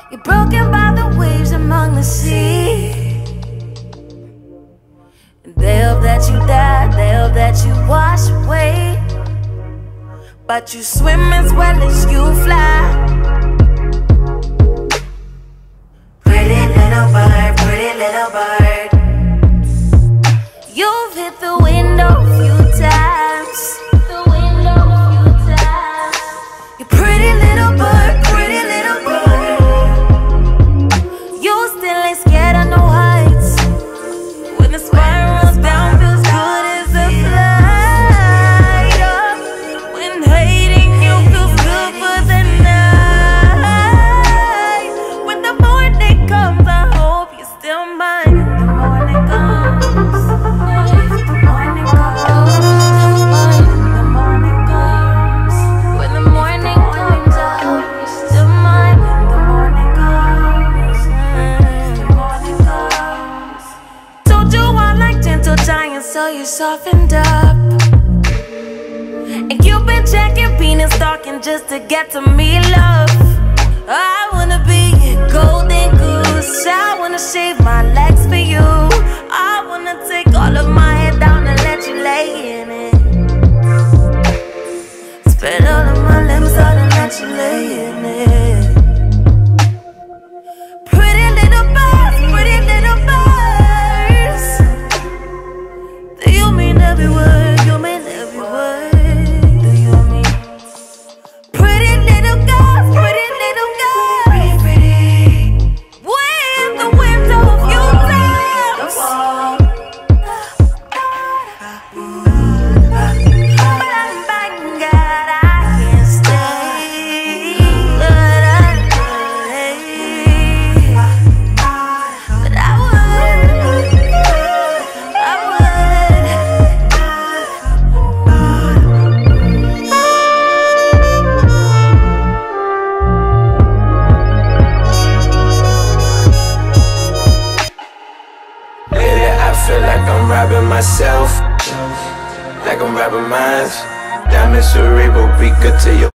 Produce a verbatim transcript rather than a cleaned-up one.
You're broken by the waves among the sea. They hope that you die, they hope that you wash away, but you swim as well as you fly. Pretty little bird, pretty little bird, you've hit the window a few times. The window a few times. You pretty little bird, pretty little bird, you still ain't scared of no heights. When the spirals down, feels good as a flight up. When hating you feels good for the night. When the morning comes, I hope you're still mine. The morning comes, the morning comes, the morning comes. When the morning comes, I hope you're still mine. The morning comes, the morning comes. Told you I like gentle giants, so you softened up. And you've been checking, penis stalking just to get to me, love. I wanna be a golden goose, I wanna shave my legs for you. I wanna take all of my hair down and let you lay in it. Spread all of my limbs out and let you lay in it. Pretty little birds, pretty little birds, do you mean every word? You mean every word? Do you mean pretty little girls, pretty little girls, pretty, with the window of your times. But I'm back, God, I can't stay. But I would, but I would, I would. Lately I feel like I'm robbing myself, like I'm robbing mines. Diamond cerebral, be good to you.